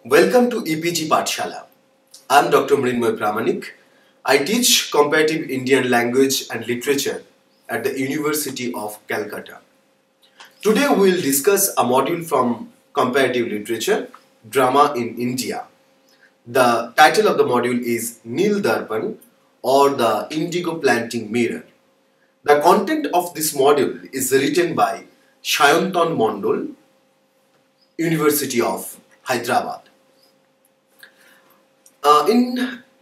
Welcome to EPG Pathshala. I am Dr. Mrinmoy Pramanik. I teach comparative Indian language and literature at the University of Calcutta. Today we will discuss a module from comparative literature, drama in India. The title of the module is Nil Darpan or the Indigo Planting Mirror. The content of this module is written by Sayantan Mondol, University of Hyderabad. In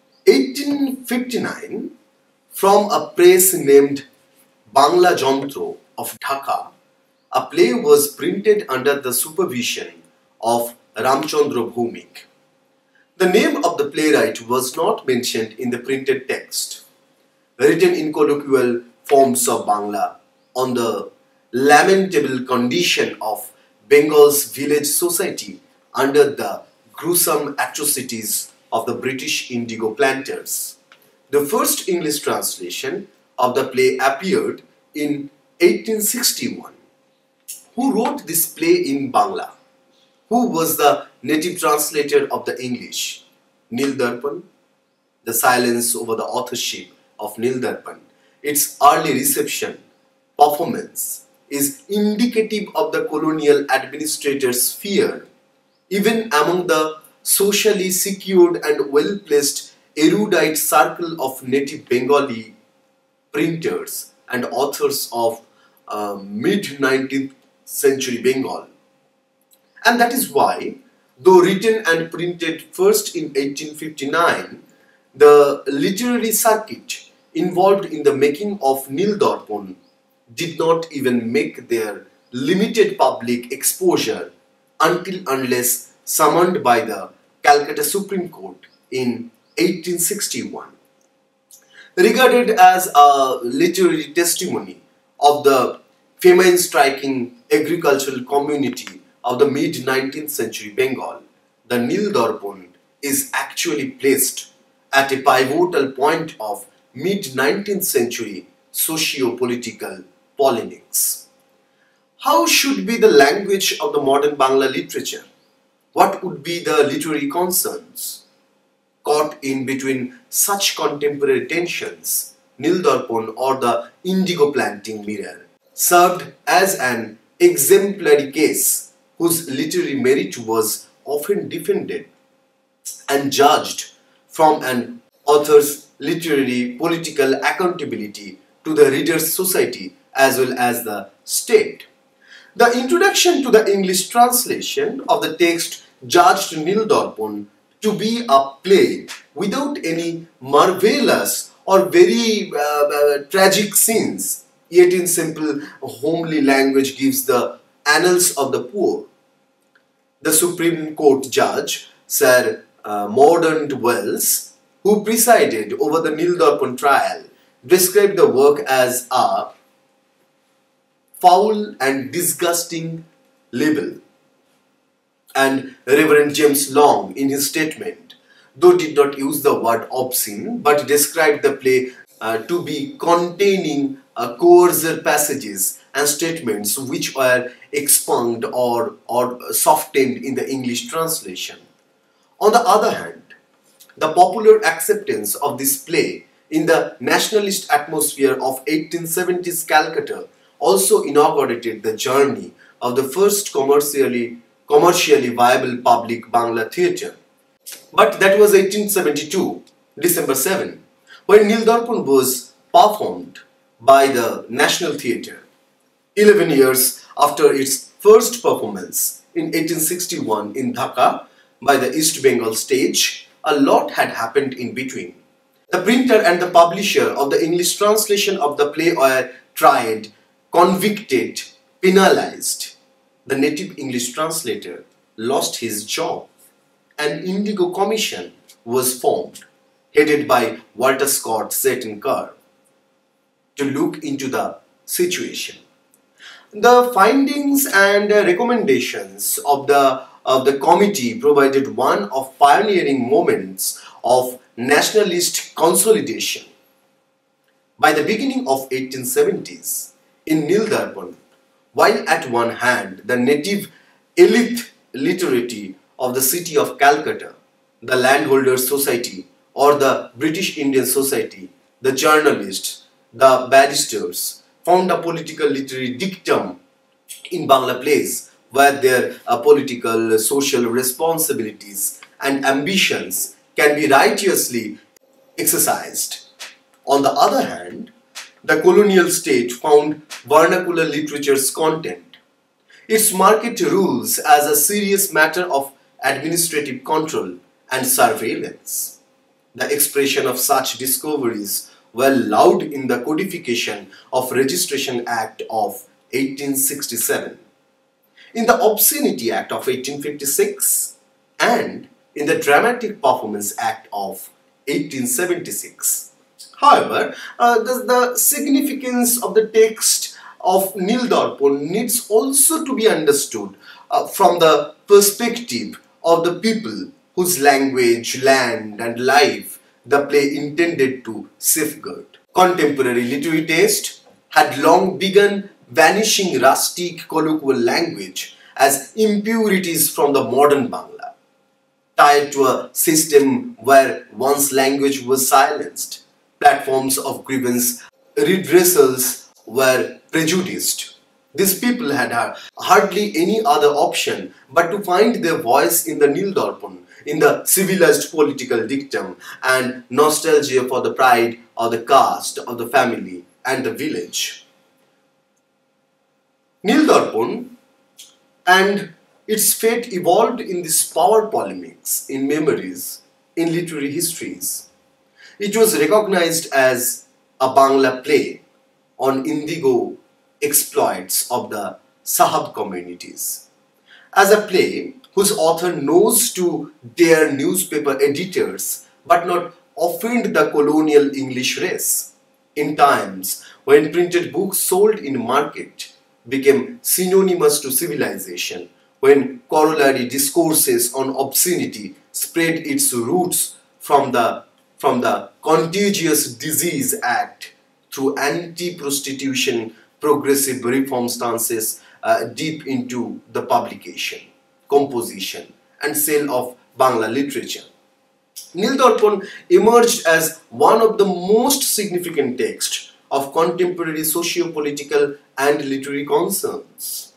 1859, from a press named Bangla Jontro of Dhaka, a play was printed under the supervision of Ramchandra Bhumik. The name of the playwright was not mentioned in the printed text, written in colloquial forms of Bangla on the lamentable condition of Bengal's village society under the gruesome atrocities of the British indigo planters. The first English translation of the play appeared in 1861. Who wrote this play in Bangla? Who was the native translator of the English? Nil Darpan? The silence over the authorship of Nil Darpan, its early reception, performance, is indicative of the colonial administrators' fear, even among the socially secured and well-placed erudite circle of native Bengali printers and authors of mid-19th century Bengal. And that is why, though written and printed first in 1859, the literary circuit involved in the making of Nil Darpan did not even make their limited public exposure unless summoned by the Calcutta Supreme Court in 1861. Regarded as a literary testimony of the famine striking agricultural community of the mid-19th century Bengal, the Nil Darpan is actually placed at a pivotal point of mid-19th century socio-political polemics. How should be the language of the modern Bangla literature? What would be the literary concerns? Caught in between such contemporary tensions, Nil Darpan or the Indigo Planting Mirror served as an exemplary case whose literary merit was often defended and judged from an author's literary political accountability to the reader's society as well as the state. The introduction to the English translation of the text judged Nil Darpan to be a play without any marvelous or very tragic scenes, yet in simple homely language gives the annals of the poor. The Supreme Court judge, Sir Mordaunt Wells, who presided over the Nil Darpan trial, described the work as a foul and disgusting libel. And Reverend James Long, in his statement, though did not use the word obscene, but described the play to be containing coercive passages and statements which were expunged or softened in the English translation. On the other hand, the popular acceptance of this play in the nationalist atmosphere of 1870s Calcutta also inaugurated the journey of the first commercially viable public Bangla theatre. But that was 1872, December 7, when Nil Darpan was performed by the National Theatre. 11 years after its first performance in 1861 in Dhaka by the East Bengal stage, a lot had happened in between. The printer and the publisher of the English translation of the play were tried, convicted, penalized. The native English translator lost his job. An Indigo Commission was formed, headed by Walter Scott Seton Kerr, to look into the situation. The findings and recommendations of the committee provided one of pioneering moments of nationalist consolidation. By the beginning of 1870s, in Nil Darpan, while at one hand the native elite literati of the city of Calcutta, the Landholders Society or the British Indian Society, the journalists, the barristers found a political literary dictum in Bangla plays where their political, social responsibilities and ambitions can be righteously exercised. On the other hand, the colonial state found vernacular literature's content, its market rules as a serious matter of administrative control and surveillance. The expression of such discoveries were loud in the Codification of Registration Act of 1867, in the Obscenity Act of 1856, and in the Dramatic Performance Act of 1876. However, the significance of the text of Nil Darpan needs also to be understood from the perspective of the people whose language, land and life the play intended to safeguard. Contemporary literary taste had long begun vanishing rustic colloquial language as impurities from the modern Bangla, tied to a system where one's language was silenced. Platforms of grievance redressals were prejudiced. These people had hardly any other option but to find their voice in the Nil Darpan, in the civilized political dictum and nostalgia for the pride of the caste, of the family and the village. Nil Darpan and its fate evolved in these power polemics, in memories, in literary histories. It was recognized as a Bangla play on indigo exploits of the Sahab communities, as a play whose author knows to dare newspaper editors but not offend the colonial English race, in times when printed books sold in market became synonymous to civilization, when corollary discourses on obscenity spread its roots from the Contagious Disease Act through anti-prostitution progressive reform stances deep into the publication, composition and sale of Bangla literature. Nil Darpan emerged as one of the most significant texts of contemporary socio-political and literary concerns.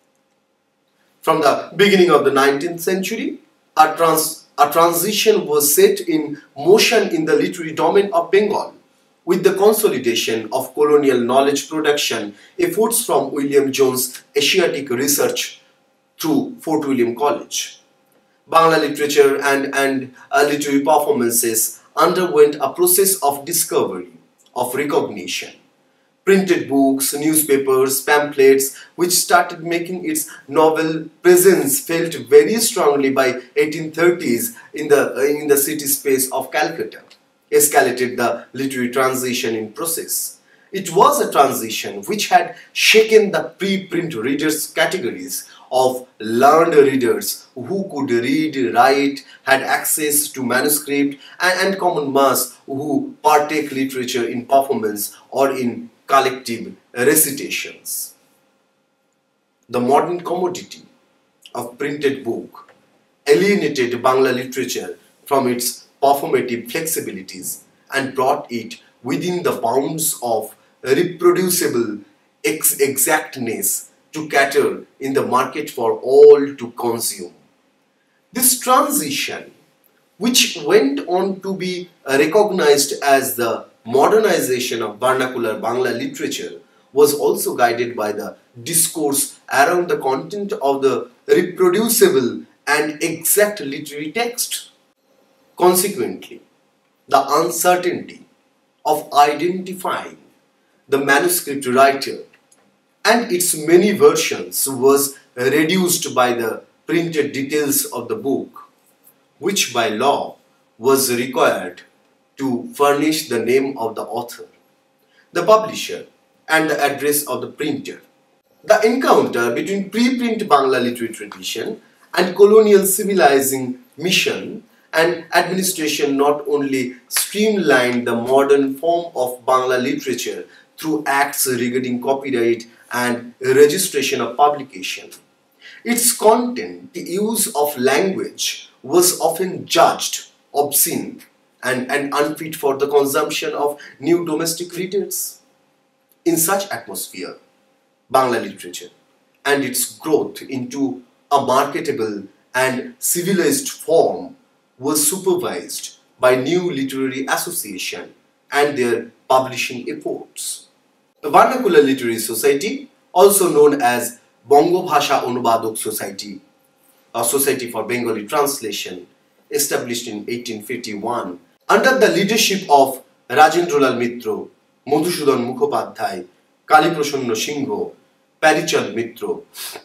From the beginning of the 19th century, a transition was set in motion in the literary domain of Bengal with the consolidation of colonial knowledge production efforts from William Jones Asiatic Research through Fort William College. Bangla literature and literary performances underwent a process of discovery, of recognition. Printed books, newspapers, pamphlets, which started making its novel presence felt very strongly by 1830s in the city space of Calcutta, escalated the literary transition in process. It was a transition which had shaken the pre-print readers' categories of learned readers who could read, write, had access to manuscript, and common mass who partake literature in performance or in collective recitations. The modern commodity of printed book alienated Bangla literature from its performative flexibilities and brought it within the bounds of reproducible exactness to cater in the market for all to consume. This transition, which went on to be recognized as the modernization of vernacular Bangla literature, was also guided by the discourse around the content of the reproducible and exact literary text. Consequently, the uncertainty of identifying the manuscript writer and its many versions was reduced by the printed details of the book, which by law was required to furnish the name of the author, the publisher, and the address of the printer. The encounter between pre-print Bangla literary tradition and colonial civilizing mission and administration not only streamlined the modern form of Bangla literature through acts regarding copyright and registration of publication, Its content, the use of language, was often judged obscene and unfit for the consumption of new domestic readers. In such atmosphere, Bangla literature and its growth into a marketable and civilized form was supervised by new literary association and their publishing efforts. The Vernacular Literary Society, also known as Bongo Bhasha Anubadok Society, a society for Bengali translation, established in 1851, under the leadership of Rajendralal Mitra, Madhusudan Mukhopadhyay, Kaliprashanna Singho, Parichand Mitra,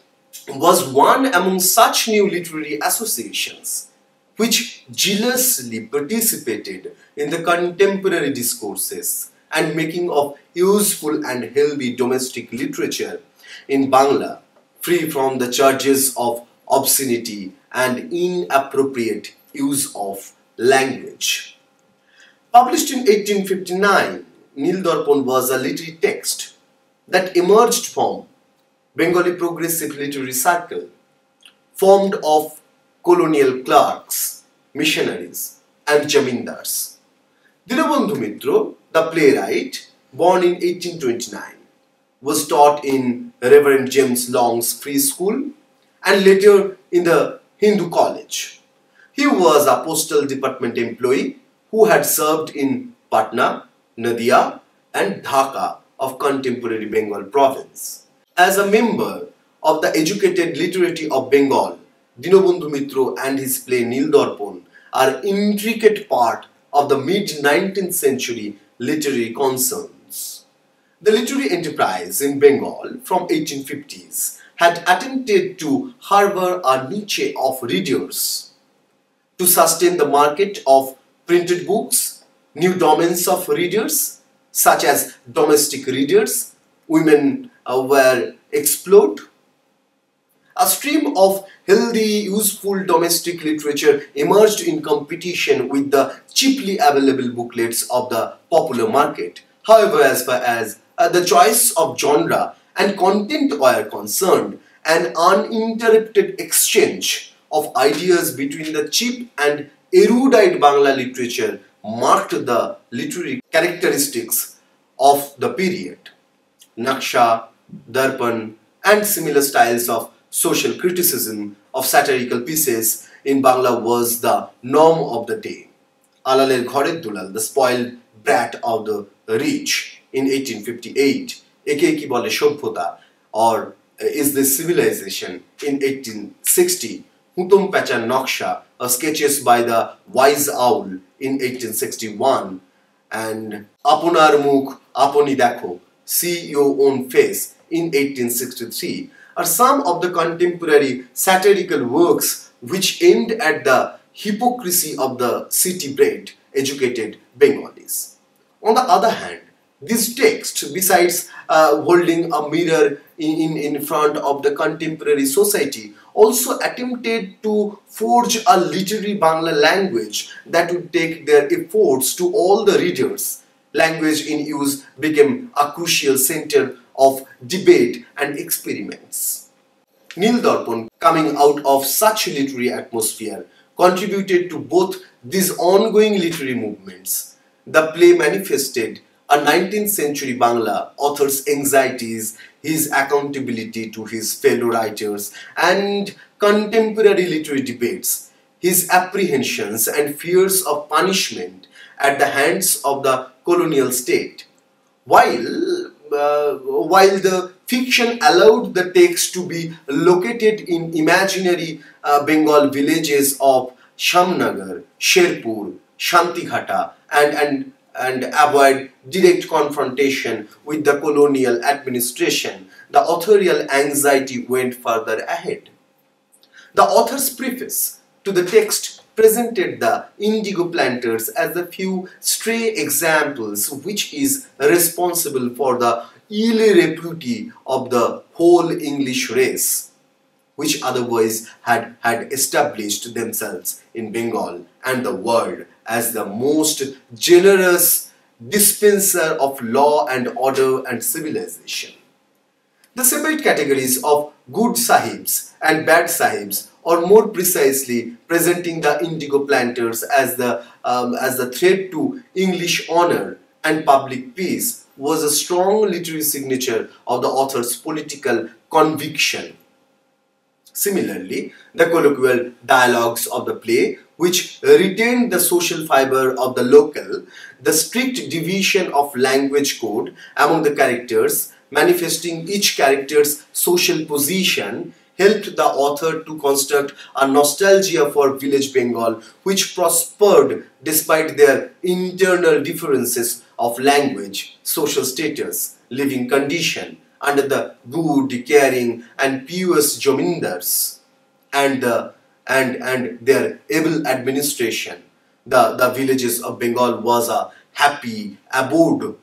was one among such new literary associations which jealously participated in the contemporary discourses and making of useful and healthy domestic literature in Bangla, free from the charges of obscenity and inappropriate use of language. Published in 1859, Nil Darpan was a literary text that emerged from Bengali Progressive Literary Circle, formed of colonial clerks, missionaries, and jamindars. Dinabandhu Mitra, the playwright, born in 1829, was taught in Reverend James Long's Free School and later in the Hindu College. He was a postal department employee who had served in Patna, Nadia, and Dhaka of contemporary Bengal province. As a member of the educated literati of Bengal, Dinabandhu Mitra and his play Nil Darpan are intricate part of the mid-19th century literary concerns. The literary enterprise in Bengal from 1850s had attempted to harbor a niche of readers to sustain the market of printed books, new domains of readers such as domestic readers, women were explored. A stream of healthy, useful domestic literature emerged in competition with the cheaply available booklets of the popular market. However, as far as the choice of genre and content were concerned, an uninterrupted exchange of ideas between the cheap and erudite Bangla literature marked the literary characteristics of the period. Naksha, Darpan, and similar styles of social criticism of satirical pieces in Bangla was the norm of the day. Alaler Ghorer Dulal, the spoiled brat of the rich in 1858, Eke Ki Bole Shobhota, or Is This Civilization in 1860, Hutom Pachar Naksha, sketches by the Wise Owl in 1861, and Apunar Mukh Aponi Dekho, See Your Own Face in 1863, are some of the contemporary satirical works which aimed at the hypocrisy of the city-bred, educated Bengalis. On the other hand, this text, besides holding a mirror in front of the contemporary society, also attempted to forge a literary Bangla language that would take their efforts to all the readers. Language in use became a crucial center of debate and experiments. Nil Darpan, coming out of such literary atmosphere, contributed to both these ongoing literary movements. The play manifested a 19th century Bangla author's anxieties, his accountability to his fellow writers, and contemporary literary debates, his apprehensions and fears of punishment at the hands of the colonial state. While the fiction allowed the text to be located in imaginary Bengal villages of Shamnagar, Sherpur, Shantighata, and avoid direct confrontation with the colonial administration, the authorial anxiety went further ahead. The author's preface to the text presented the indigo planters as a few stray examples which is responsible for the ill repute of the whole English race, which otherwise had established themselves in Bengal and the world as the most generous dispenser of law and order and civilization. The separate categories of good sahibs and bad sahibs, or more precisely presenting the indigo planters as the threat to English honor and public peace, was a strong literary signature of the author's political conviction. Similarly, the colloquial dialogues of the play, which retained the social fiber of the local, the strict division of language code among the characters, manifesting each character's social position, helped the author to construct a nostalgia for village Bengal, which prospered despite their internal differences of language, social status, living condition, under the good, caring, and pious Jomindars and their able administration. The villages of Bengal was a happy abode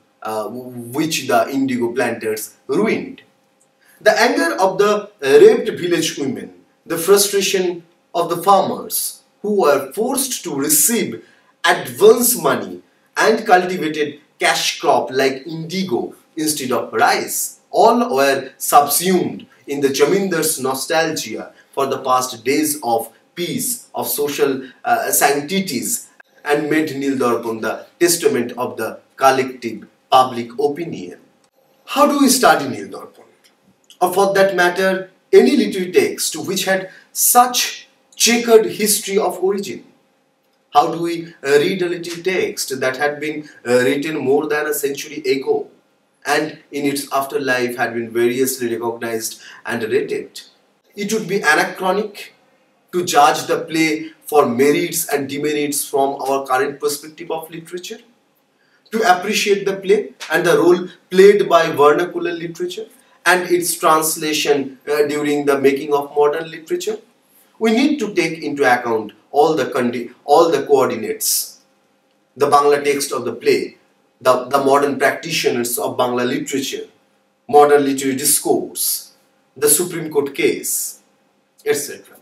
which the indigo planters ruined. The anger of the raped village women, the frustration of the farmers who were forced to receive advance money and cultivated cash crop like indigo instead of rice, all were subsumed in the Jamindar's nostalgia for the past days of peace, of social sanctities, and made Nil Darpan the testament of the collective public opinion. How do we study Nil Darpan? Or for that matter, any literary text which had such checkered history of origin? How do we read a literary text that had been written more than a century ago and in its afterlife had been variously recognized and rated? It would be anachronic to judge the play for merits and demerits from our current perspective of literature, to appreciate the play and the role played by vernacular literature and its translation during the making of modern literature. We need to take into account all the coordinates, the Bangla text of the play, the modern practitioners of Bangla literature, modern literary discourse, the Supreme Court case, etc.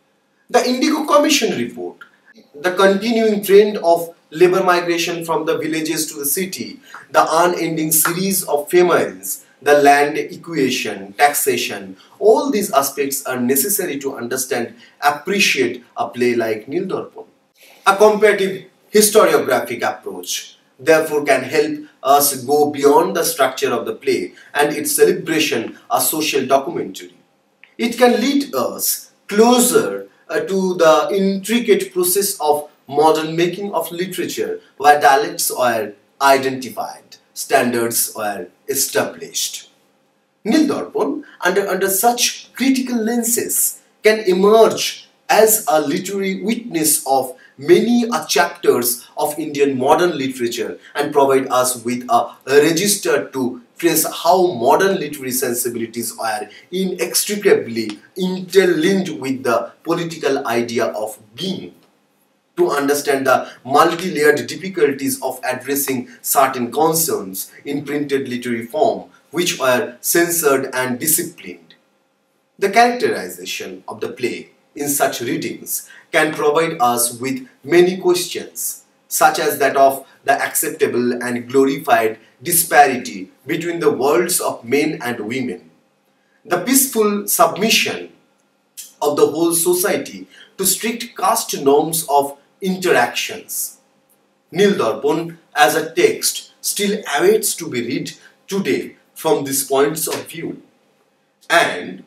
The Indigo Commission report, the continuing trend of labor migration from the villages to the city, the unending series of famines, the land equation, taxation, all these aspects are necessary to understand, appreciate a play like Nil Darpan. A comparative historiographic approach therefore can help us go beyond the structure of the play and its celebration, a social documentary. It can lead us closer to the intricate process of modern making of literature, where dialects are identified, standards are established. Nil Darpan, under such critical lenses, can emerge as a literary witness of many chapters of Indian modern literature and provide us with a register to trace how modern literary sensibilities are inextricably interlinked with the political idea of being. To understand the multi-layered difficulties of addressing certain concerns in printed literary form, which were censored and disciplined. The characterization of the play in such readings can provide us with many questions, such as that of the acceptable and glorified disparity between the worlds of men and women, the peaceful submission of the whole society to strict caste norms of interactions. Nil Darpan as a text still awaits to be read today from these points of view, and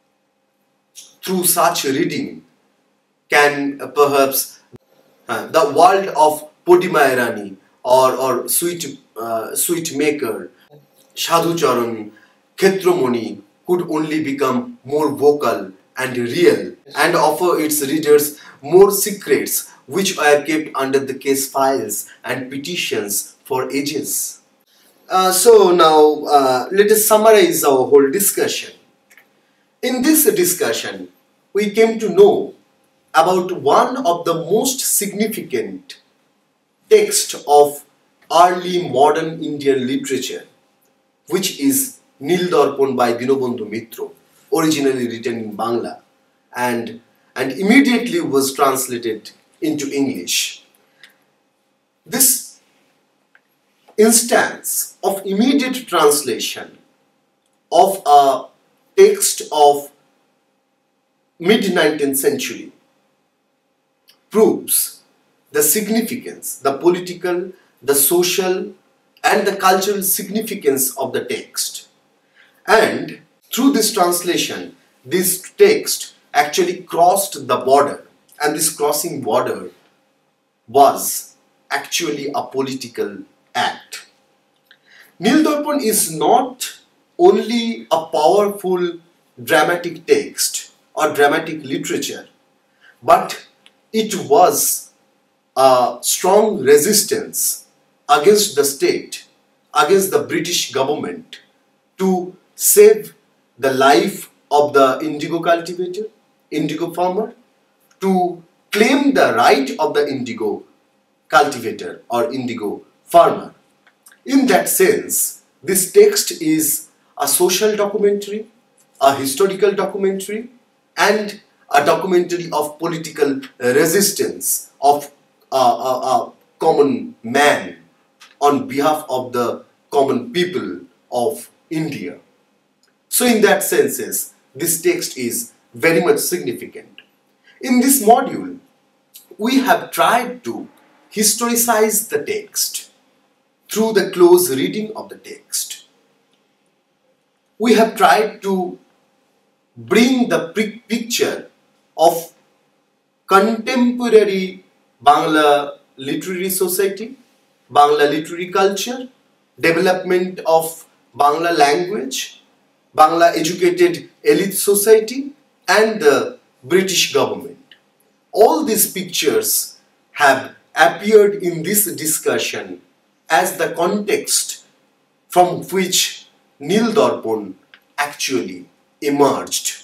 through such reading can perhaps the world of Podimayarani or sweet maker, Sadhu Charan, Khetromani could only become more vocal and real and offer its readers more secrets which were kept under the case files and petitions for ages. So now let us summarize our whole discussion. In this discussion, we came to know about one of the most significant texts of early modern Indian literature, which is Nil Darpan by Dinobandhu Mitra, originally written in Bangla and immediately was translated into English. This instance of immediate translation of a text of mid-19th century proves the significance, the political, the social and the cultural significance of the text. And through this translation, this text actually crossed the border, and this crossing border was actually a political act. Nil Darpan is not only a powerful dramatic text or dramatic literature, but it was a strong resistance against the state, against the British government, to save the life of the indigo cultivator, indigo farmer, to claim the right of the indigo cultivator or indigo farmer. In that sense, this text is a social documentary, a historical documentary, and a documentary of political resistance of a common man on behalf of the common people of India. So in that sense, this text is very much significant. In this module, we have tried to historicize the text through the close reading of the text. We have tried to bring the picture of contemporary Bangla literary society, Bangla literary culture, development of Bangla language, Bangla educated elite society, and the British government. All these pictures have appeared in this discussion as the context from which Nil Darpan actually emerged.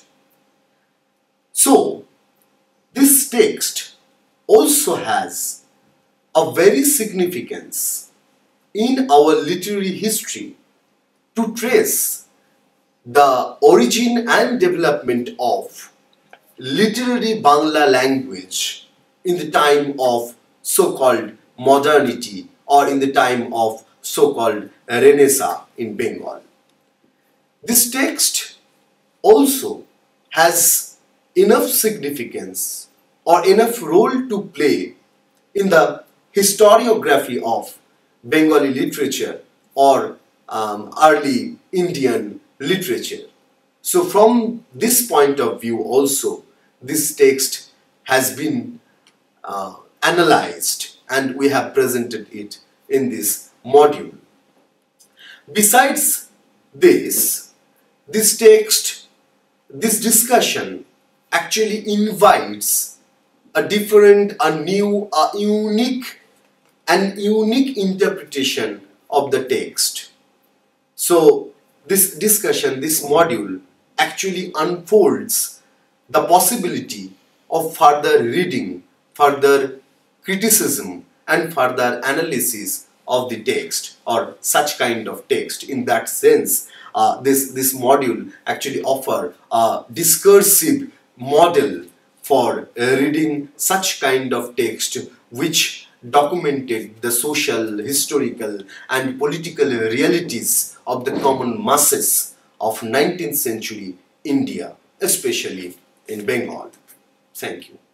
So, this text also has a very significance in our literary history to trace the origin and development of literary Bangla language in the time of so-called modernity or in the time of so-called Renaissance in Bengal. This text also has enough significance or enough role to play in the historiography of Bengali literature or early Indian literature. So from this point of view also, this text has been analyzed and we have presented it in this module. Besides this text, this discussion actually invites a different, a new, a unique interpretation of the text. So this discussion, this module actually unfolds the possibility of further reading, further criticism and further analysis of the text or such kind of text. In that sense, this module actually offers a discursive model for reading such kind of text which documented the social, historical and political realities of the common masses of 19th century India, especially in Bengal. Thank you.